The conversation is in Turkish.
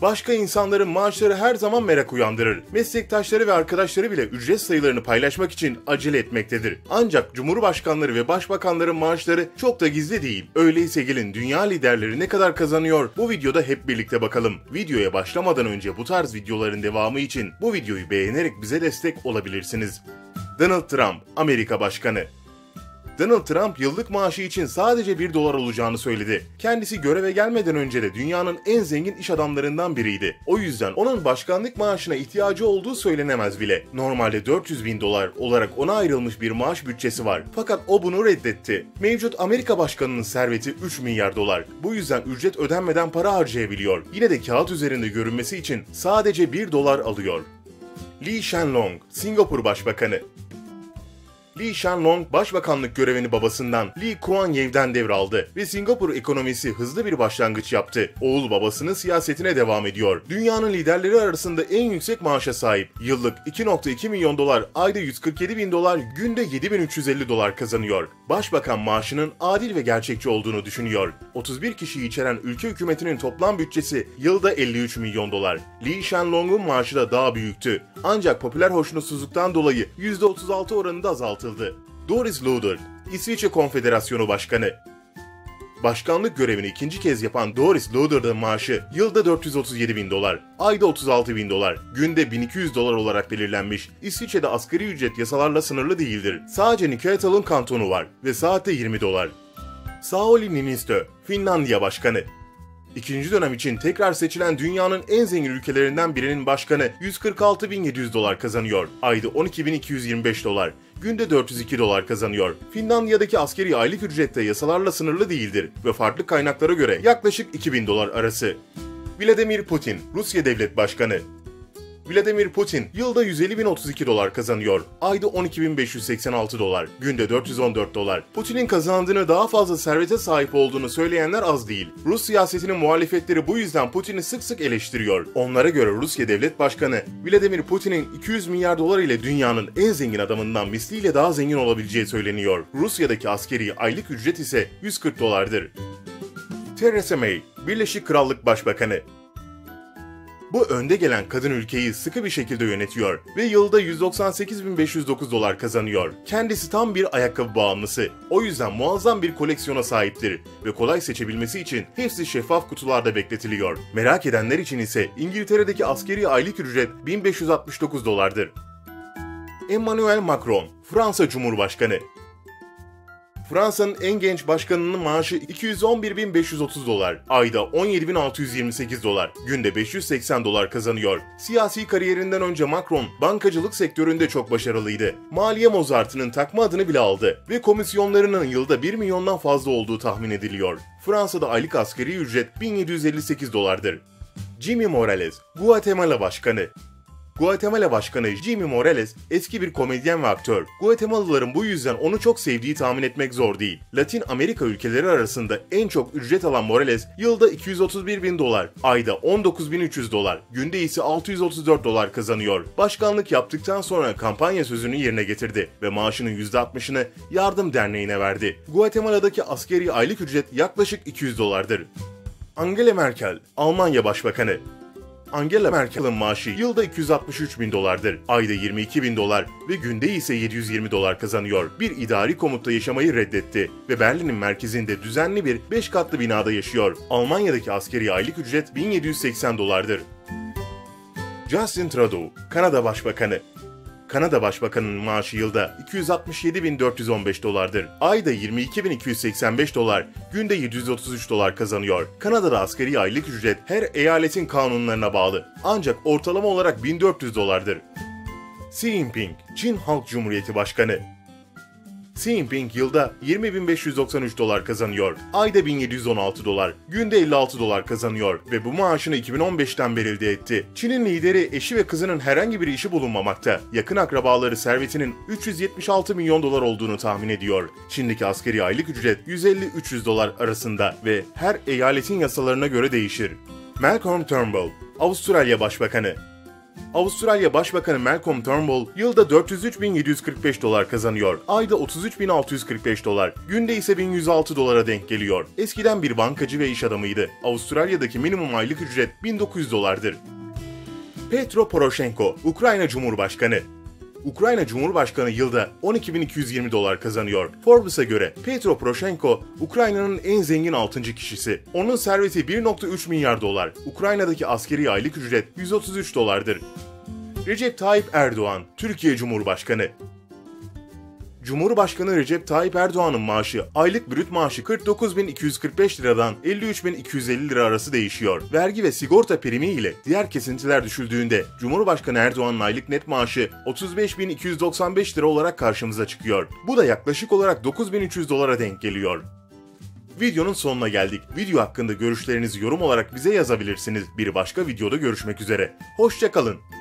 Başka insanların maaşları her zaman merak uyandırır. Meslektaşları ve arkadaşları bile ücret sayılarını paylaşmak için acele etmektedir. Ancak cumhurbaşkanları ve başbakanların maaşları çok da gizli değil. Öyleyse gelin dünya liderleri ne kadar kazanıyor bu videoda hep birlikte bakalım. Videoya başlamadan önce bu tarz videoların devamı için bu videoyu beğenerek bize destek olabilirsiniz. Donald Trump, Amerika Başkanı. Donald Trump yıllık maaşı için sadece $1 olacağını söyledi. Kendisi göreve gelmeden önce de dünyanın en zengin iş adamlarından biriydi. O yüzden onun başkanlık maaşına ihtiyacı olduğu söylenemez bile. Normalde $400.000 olarak ona ayrılmış bir maaş bütçesi var. Fakat o bunu reddetti. Mevcut Amerika Başkanı'nın serveti $3 milyar. Bu yüzden ücret ödenmeden para harcayabiliyor. Yine de kağıt üzerinde görünmesi için sadece $1 alıyor. Lee Hsien Loong, Singapur Başbakanı. Lee Hsien Loong, başbakanlık görevini babasından Lee Kuan Yew'den devraldı ve Singapur ekonomisi hızlı bir başlangıç yaptı. Oğul babasının siyasetine devam ediyor. Dünyanın liderleri arasında en yüksek maaşa sahip. Yıllık $2.2 milyon, ayda $147.000, günde $7.350 kazanıyor. Başbakan maaşının adil ve gerçekçi olduğunu düşünüyor. 31 kişiyi içeren ülke hükümetinin toplam bütçesi yılda $53 milyon. Lee Hsien Loong'un maaşı da daha büyüktü. Ancak popüler hoşnutsuzluktan dolayı %36 oranında azaltıldı. Doris Luther, İsviçre Konfederasyonu Başkanı. Başkanlık görevini ikinci kez yapan Doris Luther'ın maaşı yılda $437.000, ayda $36.000, günde $1.200 olarak belirlenmiş. İsviçre'de asgari ücret yasalarla sınırlı değildir. Sadece Nykäätalın kantonu var ve saatte $20. Sauli Niinistö, Finlandiya Başkanı. İkinci dönem için tekrar seçilen dünyanın en zengin ülkelerinden birinin başkanı $146.700 kazanıyor. Ayda $12.225, günde $402 kazanıyor. Finlandiya'daki askeri aylık ücret de yasalarla sınırlı değildir ve farklı kaynaklara göre yaklaşık $2.000 arası. Vladimir Putin, Rusya Devlet Başkanı. Vladimir Putin yılda $150.032 kazanıyor. Ayda $12.586, günde $414. Putin'in kazandığını daha fazla servete sahip olduğunu söyleyenler az değil. Rus siyasetinin muhalefetleri bu yüzden Putin'i sık sık eleştiriyor. Onlara göre Rusya Devlet Başkanı Vladimir Putin'in $200 milyar ile dünyanın en zengin adamından misliyle daha zengin olabileceği söyleniyor. Rusya'daki askeri aylık ücret ise $140'dır. Theresa May, Birleşik Krallık Başbakanı. Bu önde gelen kadın ülkeyi sıkı bir şekilde yönetiyor ve yılda $198.509 kazanıyor. Kendisi tam bir ayakkabı bağımlısı. O yüzden muazzam bir koleksiyona sahiptir ve kolay seçebilmesi için hepsi şeffaf kutularda bekletiliyor. Merak edenler için ise İngiltere'deki askeri aylık ücret $1.569'dır. Emmanuel Macron, Fransa Cumhurbaşkanı. Fransa'nın en genç başkanının maaşı $211.530, ayda $17.628, günde $580 kazanıyor. Siyasi kariyerinden önce Macron, bankacılık sektöründe çok başarılıydı. Maliye Mozartı'nın takma adını bile aldı ve komisyonlarının yılda $1 milyondan fazla olduğu tahmin ediliyor. Fransa'da aylık asgari ücret $1.758'dır. Jimmy Morales, Guatemala Başkanı. Guatemala Başkanı Jimmy Morales eski bir komedyen ve aktör. Guatemalalıların bu yüzden onu çok sevdiği tahmin etmek zor değil. Latin Amerika ülkeleri arasında en çok ücret alan Morales yılda $231.000, ayda $19.300, günde ise $634 kazanıyor. Başkanlık yaptıktan sonra kampanya sözünü yerine getirdi ve maaşının %60'ını Yardım Derneği'ne verdi. Guatemala'daki askeri aylık ücret yaklaşık $200'dır. Angela Merkel, Almanya Başbakanı. Angela Merkel'in maaşı yılda $263.000, ayda $22.000 ve günde ise $720 kazanıyor. Bir idari komutta yaşamayı reddetti ve Berlin'in merkezinde düzenli bir 5 katlı binada yaşıyor. Almanya'daki askeri aylık ücret $1.780'dır. Justin Trudeau, Kanada Başbakanı. Kanada Başbakanı'nın maaşı yılda $267.415'dır. Ayda $22.285, günde $733 kazanıyor. Kanada'da asgari aylık ücret her eyaletin kanunlarına bağlı. Ancak ortalama olarak $1.400'dır. Xi Jinping, Çin Halk Cumhuriyeti Başkanı. Xi Jinping yılda $20.593 kazanıyor. Ayda $1.716, günde $56 kazanıyor ve bu maaşını 2015'ten beri elde etti. Çin'in lideri eşi ve kızının herhangi bir işi bulunmamakta. Yakın akrabaları servetinin $376 milyon olduğunu tahmin ediyor. Çin'deki asgari aylık ücret $150-300 arasında ve her eyaletin yasalarına göre değişir. Malcolm Turnbull, Avustralya Başbakanı. Avustralya Başbakanı Malcolm Turnbull yılda $403.745 kazanıyor. Ayda $33.645, günde ise $1.106 denk geliyor. Eskiden bir bankacı ve iş adamıydı. Avustralya'daki minimum aylık ücret $1.900'dır. Petro Poroshenko, Ukrayna Cumhurbaşkanı. Ukrayna Cumhurbaşkanı yılda $12.220 kazanıyor. Forbes'a göre Petro Poroshenko, Ukrayna'nın en zengin 6. kişisi. Onun serveti $1.3 milyar. Ukrayna'daki askeri aylık ücret $133'dır. Recep Tayyip Erdoğan, Türkiye Cumhurbaşkanı. Cumhurbaşkanı Recep Tayyip Erdoğan'ın maaşı, aylık brüt maaşı 49.245 liradan 53.250 lira arası değişiyor. Vergi ve sigorta primi ile diğer kesintiler düşüldüğünde Cumhurbaşkanı Erdoğan'ın aylık net maaşı 35.295 lira olarak karşımıza çıkıyor. Bu da yaklaşık olarak $9.300 denk geliyor. Videonun sonuna geldik. Video hakkında görüşlerinizi yorum olarak bize yazabilirsiniz. Bir başka videoda görüşmek üzere. Hoşça kalın.